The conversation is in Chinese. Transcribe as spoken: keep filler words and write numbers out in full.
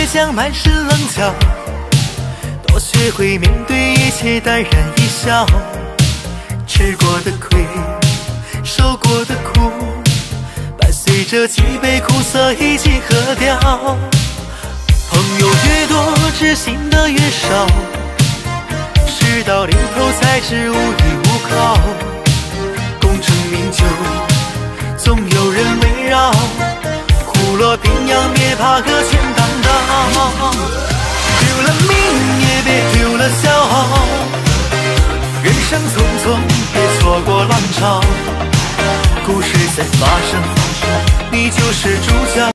将满是棱角，多学会面对一切淡然一笑。吃过的亏，受过的苦，伴随着几杯苦涩一起喝掉。朋友越多，知心的越少，事到临头才知无依无靠。功成名就，总有人围绕，苦乐平阳，别怕和全担当。丢了命也别丢了笑，人生匆匆，别错过浪潮。故事在发生，你就是主角。